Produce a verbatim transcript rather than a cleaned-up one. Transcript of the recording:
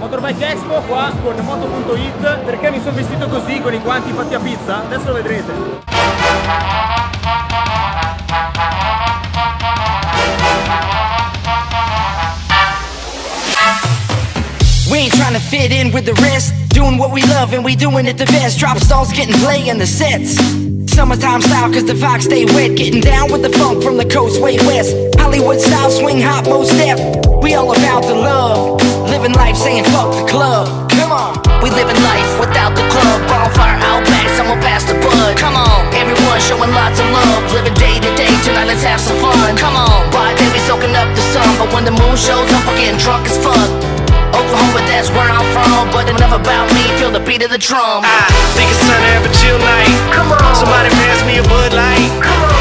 Motorbike Expo qua con Moto punto it. Perché mi sono vestito così con i guanti fatti a pizza? Adesso lo vedrete. We ain't trying to fit in with the rest, doing what we love and we doing it the best. Drop stalls getting play in the sets. Summertime style cause the Fox stay wet. Getting down with the funk from the coast way west. Hollywood style swing hot most step. We all about the love. Living life saying fuck the club. Come on. We living life without the club. Bonfire out back, someone pass the bud. Come on. Everyone showing lots of love. Living day to day, tonight let's have some fun. Come on. By day we soaking up the sun, but when the moon shows up we're getting drunk as fuck. Oklahoma, that's where I'm from, but enough about me, feel the beat of the drum. I think it's time to have a chill night. Come on. Somebody pass me a Bud Light. Come on.